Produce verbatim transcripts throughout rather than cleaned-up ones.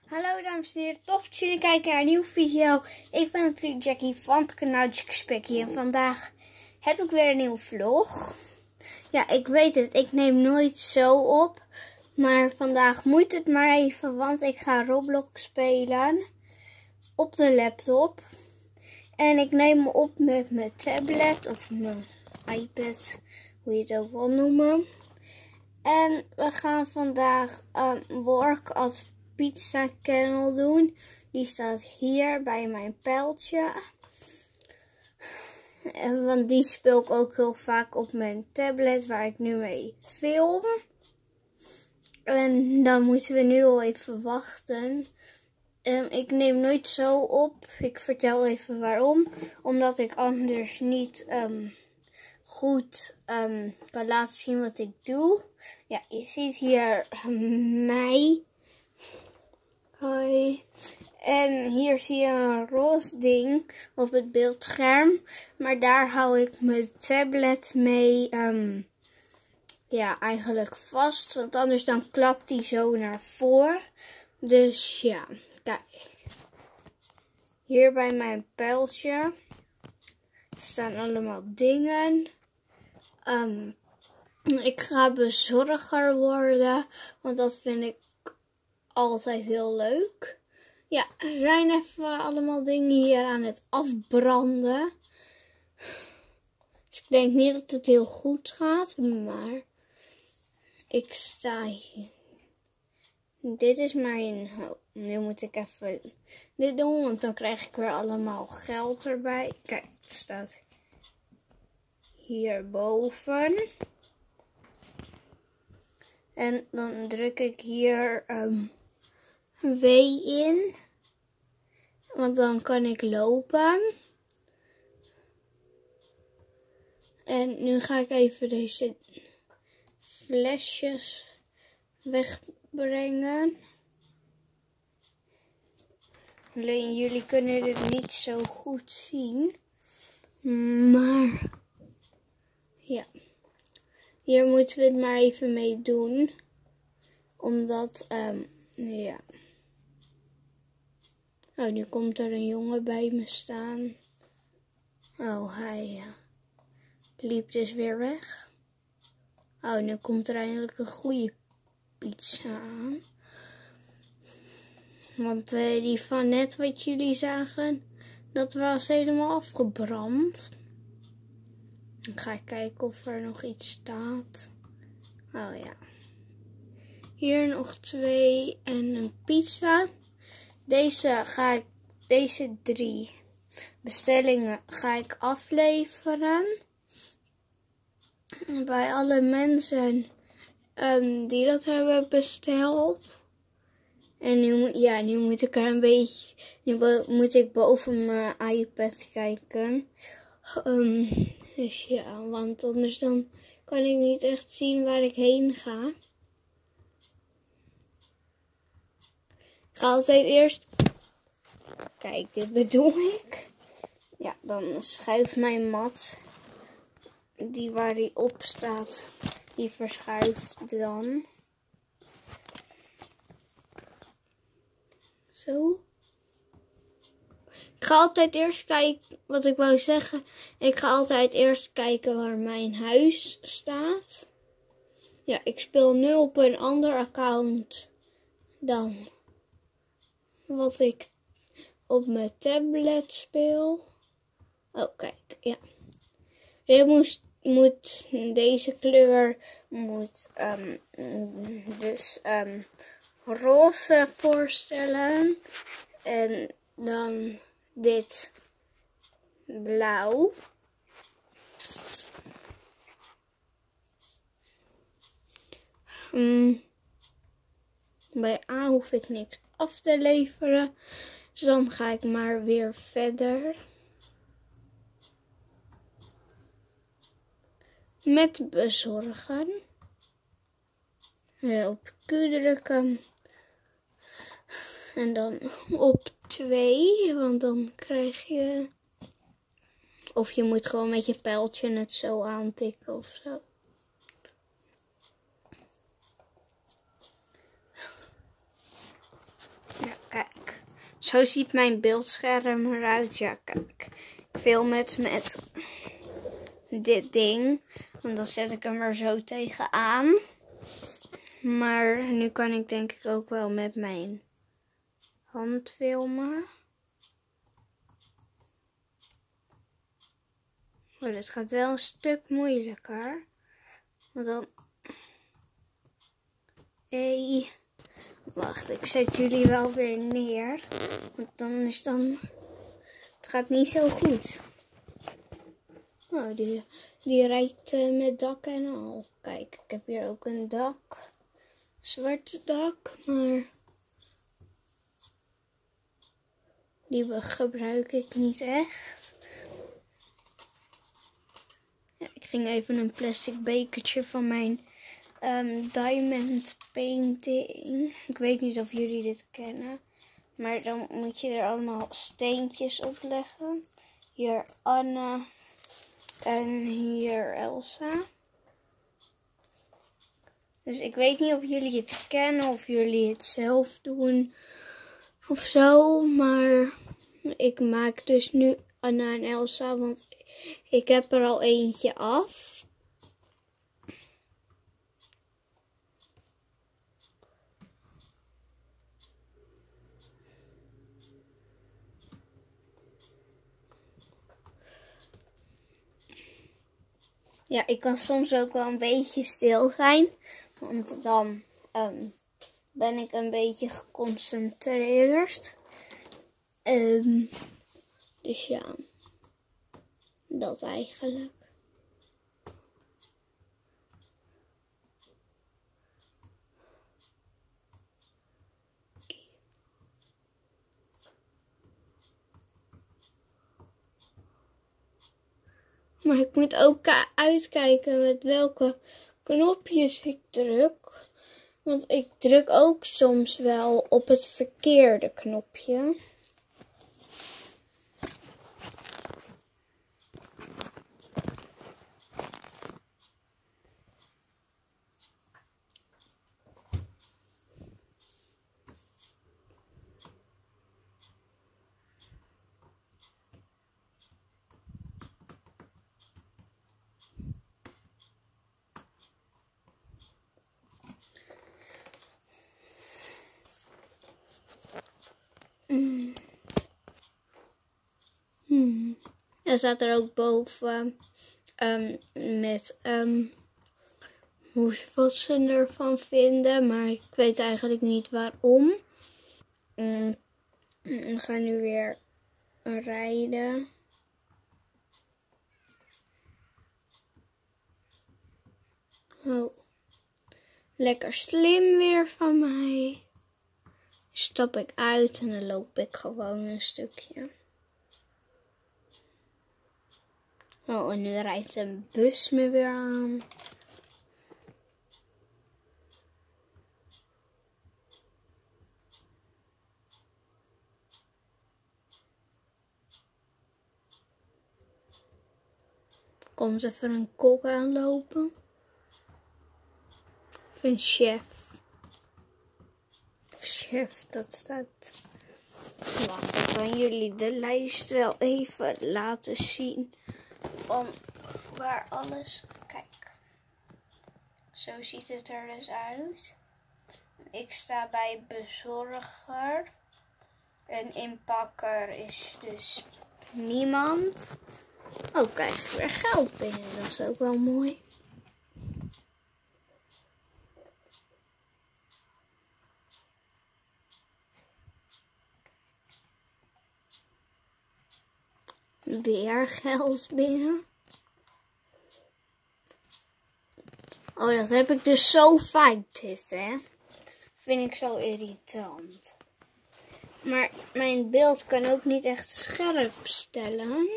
Hallo dames en heren, tof dat jullie kijken naar een nieuwe video. Ik ben natuurlijk Jackie van het kanaal Spekkie en vandaag heb ik weer een nieuwe vlog. Ja, ik weet het, ik neem nooit zo op, maar vandaag moet het maar even, want ik ga Roblox spelen op de laptop. En ik neem me op met mijn tablet of mijn iPad, hoe je het ook wil noemen. En we gaan vandaag um, Work at Pizza Kennel doen. Die staat hier bij mijn pijltje. En, want die speel ik ook heel vaak op mijn tablet waar ik nu mee film. En dan moeten we nu al even wachten. Um, ik neem nooit zo op. Ik vertel even waarom. Omdat ik anders niet um, goed um, kan laten zien wat ik doe. Ja, je ziet hier mij. Hoi. En hier zie je een roze ding op het beeldscherm. Maar daar hou ik mijn tablet mee um, ja, eigenlijk vast. Want anders dan klapt die zo naar voren. Dus ja, kijk. Hier bij mijn pijltje staan allemaal dingen. Um, ik ga bezorger worden. Want dat vind ik altijd heel leuk. Ja, er zijn even allemaal dingen hier aan het afbranden. Dus ik denk niet dat het heel goed gaat, maar ik sta hier. Dit is mijn... Oh, nu moet ik even dit doen, want dan krijg ik weer allemaal geld erbij. Kijk, het staat hierboven. En dan druk ik hier um, W in. Want dan kan ik lopen. En nu ga ik even deze flesjes wegbrengen. Alleen jullie kunnen dit niet zo goed zien. Maar ja. Hier moeten we het maar even mee doen. Omdat, um, ja. Oh, nu komt er een jongen bij me staan. Oh, hij uh, liep dus weer weg. Oh, nu komt er eindelijk een goede pizza aan. Want uh, die van net wat jullie zagen, dat was helemaal afgebrand. Dan ga ik kijken of er nog iets staat. Oh ja. Hier nog twee en een pizza. Deze ga ik, deze drie bestellingen ga ik afleveren. Bij alle mensen um, die dat hebben besteld. En nu, ja, nu moet ik er een beetje, nu moet ik boven mijn iPad kijken. Um, dus ja, want anders dan kan ik niet echt zien waar ik heen ga. Ik ga altijd eerst... Kijk, dit bedoel ik. Ja, dan schuift mijn mat, die waar die op staat, die verschuift dan. Zo. Ik ga altijd eerst kijken, wat ik wou zeggen, ik ga altijd eerst kijken waar mijn huis staat. Ja, ik speel nu op een ander account dan wat ik op mijn tablet speel. Oh, kijk, ja. Je moet, moet deze kleur moet um, dus um, roze voorstellen. En dan dit blauw. Um, bij A hoef ik niks af te leveren. Dus dan ga ik maar weer verder. Met bezorgen. Ja, op Q drukken. En dan op twee. Want dan krijg je... Of je moet gewoon met je pijltje het zo aantikken of zo. Ja. Zo ziet mijn beeldscherm eruit. Ja, kijk. Ik film het met dit ding. Want dan zet ik hem er zo tegenaan. Maar nu kan ik denk ik ook wel met mijn hand filmen. Maar dit gaat wel een stuk moeilijker. Want dan... Hey. Wacht, ik zet jullie wel weer neer. Want dan is dan... Het gaat niet zo goed. Oh, die, die rijdt uh, met dak en al. Kijk, ik heb hier ook een dak. Zwarte dak, maar... Die gebruik ik niet echt. Ja, ik ging even een plastic bekertje van mijn um, diamond painting. Ik weet niet of jullie dit kennen. Maar dan moet je er allemaal steentjes op leggen. Hier Anne en hier Elsa. Dus ik weet niet of jullie het kennen of jullie het zelf doen of zo. Maar ik maak dus nu Anna en Elsa, want ik heb er al eentje af. Ja, ik kan soms ook wel een beetje stil zijn, want dan um, ben ik een beetje geconcentreerd. Um, dus ja, dat eigenlijk. Okay. Maar ik moet ook uitkijken met welke knopjes ik druk. Want ik druk ook soms wel op het verkeerde knopje. Mm. Hmm. Er staat er ook boven um, met um, hoe, wat ze ervan vinden, maar ik weet eigenlijk niet waarom. Mm. We gaan nu weer rijden. Oh, lekker slim weer van mij. Stap ik uit en dan loop ik gewoon een stukje. Oh, en nu rijdt een bus me weer aan. Komt even een kok aanlopen. Of een chef. Chef, dat staat. Wacht, ik kan jullie de lijst wel even laten zien. Van waar alles. Kijk. Zo ziet het er dus uit. Ik sta bij bezorger. En inpakker is dus niemand. Oh, krijg ik weer geld binnen. Dat is ook wel mooi. Weer geld binnen. Oh, dat heb ik dus zo vaak dit, hè. Vind ik zo irritant. Maar mijn beeld kan ook niet echt scherp stellen.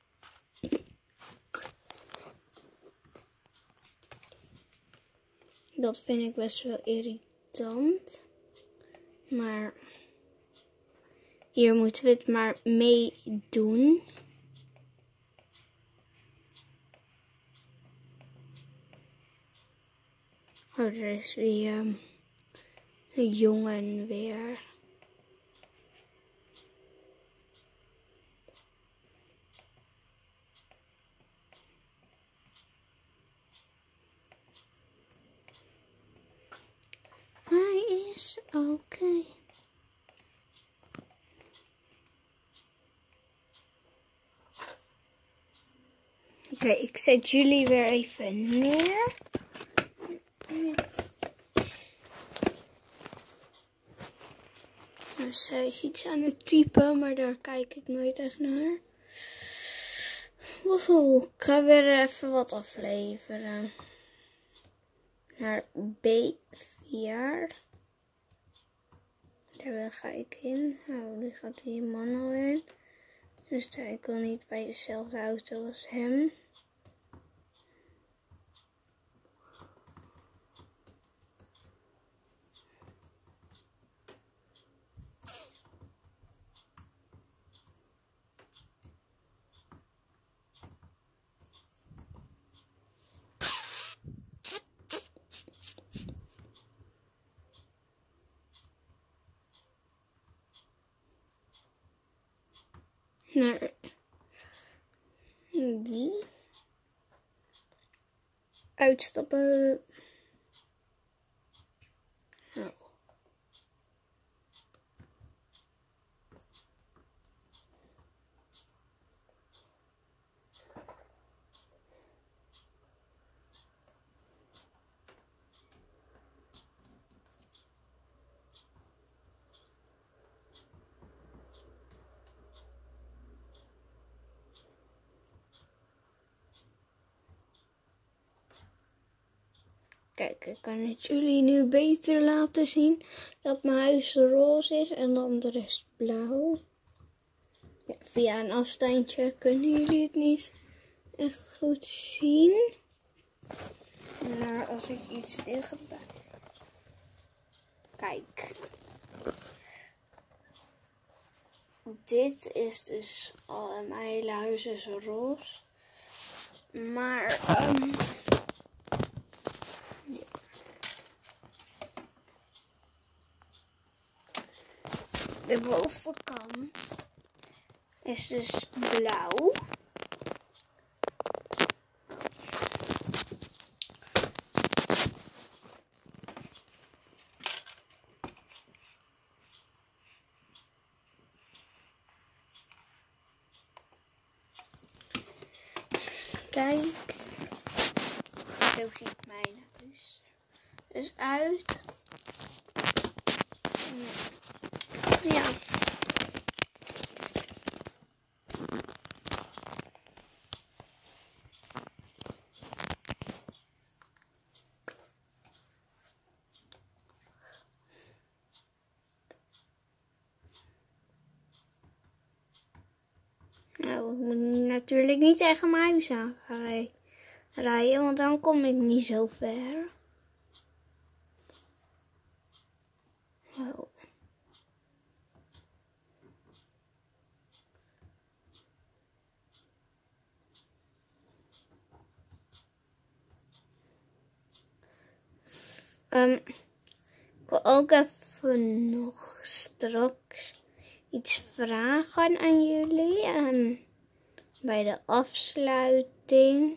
Dat vind ik best wel irritant. Maar hier moeten we het maar mee doen. Oh, er is weer um, een jongen weer. is oké. Okay. Oké, okay, ik zet jullie weer even neer. Nou, zij is iets aan het typen, maar daar kijk ik nooit echt naar. Woehoe, ik ga weer even wat afleveren. Naar B vier. Daar ga ik in. Nou, nu gaat die man al in. Dus ik wil niet bij dezelfde auto als hem. Naar die. Uitstappen. Nou. Kijk, ik kan het jullie nu beter laten zien dat mijn huis roze is en dan de rest blauw. Ja, via een afstandje kunnen jullie het niet echt goed zien. Maar als ik iets dichterbij... Kijk. Dit is dus al, mijn hele huis is roze. Maar... Um, de bovenkant is dus blauw. Kijk, zo ziet mijn huis dus uit. Ja. Nou, ik moet natuurlijk niet tegen mijn huis aan gaan rijden, want dan kom ik niet zo ver. Oh. Um, ik wil ook even nog straks iets vragen aan jullie. Um, bij de afsluiting.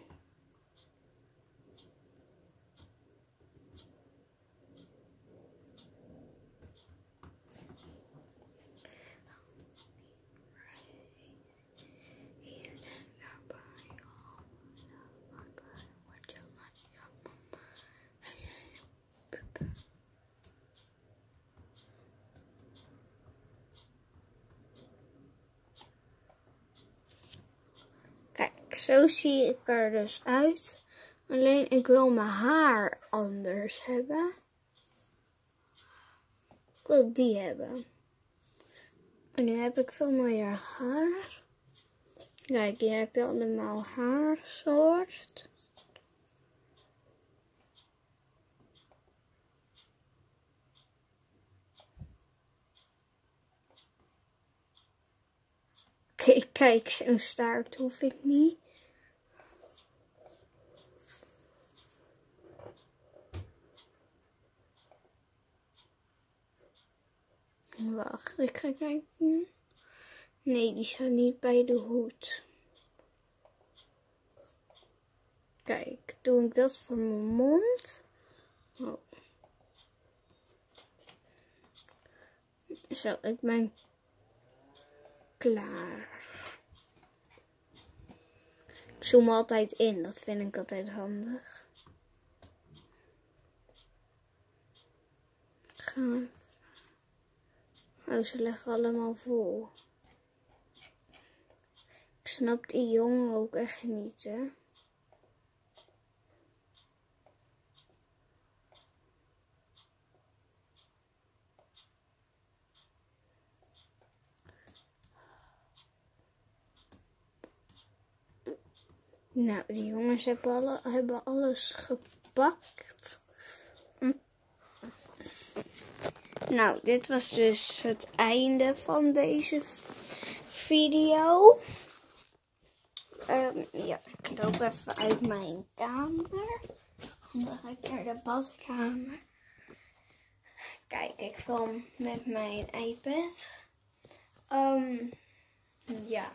Kijk, zo zie ik er dus uit. Alleen ik wil mijn haar anders hebben. Ik wil die hebben. En nu heb ik veel mooier haar. Kijk, hier heb je allemaal haarsoort. Oké, okay, kijk, zo'n staart hoef ik niet. Wacht, ik ga kijken. Nee, die staat niet bij de hoed. Kijk, doe ik dat voor mijn mond. Oh. Zo, ik ben klaar. Ik zoom altijd in, dat vind ik altijd handig. Gaan we. Oh, ze leggen allemaal vol. Ik snap die jongen ook echt niet, hè. Nou, die jongens hebben, alle, hebben alles gepakt. Nou, dit was dus het einde van deze video. Um, ja, ik loop even uit mijn kamer. Dan ga ik naar de badkamer. Kijk, ik film met mijn iPad. Um, ja.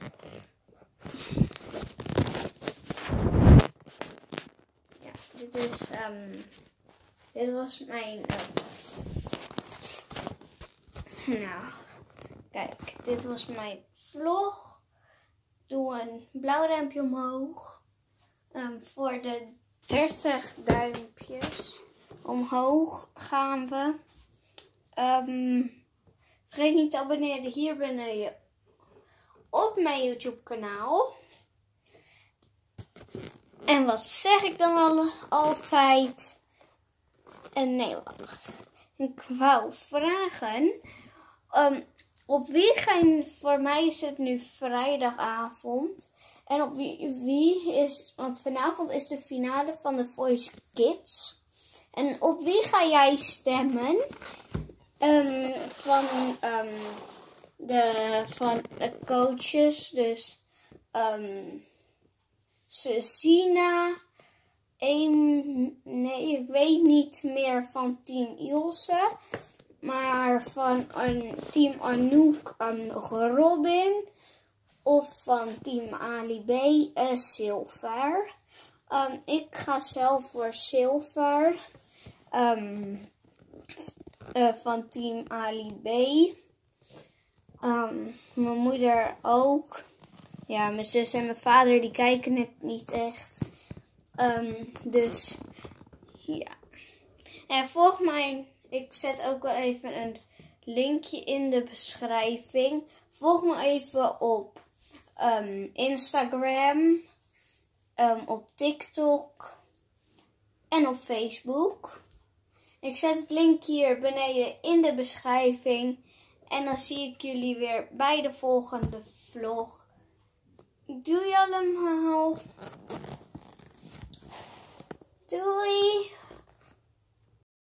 Ja, dit is, um, dit was mijn, uh, nou, kijk, dit was mijn vlog. Doe een blauw duimpje omhoog. Um, voor de dertig duimpjes omhoog gaan we. Um, vergeet niet te abonneren hier beneden op mijn YouTube kanaal. En wat zeg ik dan al, altijd? En nee, wacht. Ik wou vragen. Um, op wie gaan, voor mij is het nu vrijdagavond. En op wie, wie is, want vanavond is de finale van The Voice Kids. En op wie ga jij stemmen? Um, van, um, de, van de coaches. Dus um, Cecina. Een, nee, ik weet niet meer van Team Ilse. Maar van een Team Anouk um, Robin. Of van Team Ali B uh, Silver. Um, ik ga zelf voor Silver. Um, uh, van Team Ali B. Um, mijn moeder ook. Ja, mijn zus en mijn vader die kijken het niet echt. Um, dus ja. En volg mij. Ik zet ook wel even een linkje in de beschrijving. Volg me even op um, Instagram, um, op TikTok en op Facebook. Ik zet het linkje hier beneden in de beschrijving. En dan zie ik jullie weer bij de volgende vlog. Doei allemaal. Doei.